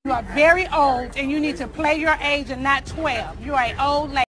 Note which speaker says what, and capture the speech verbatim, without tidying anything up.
Speaker 1: You are very old and you need to play your age and not twelve. You are an old lady.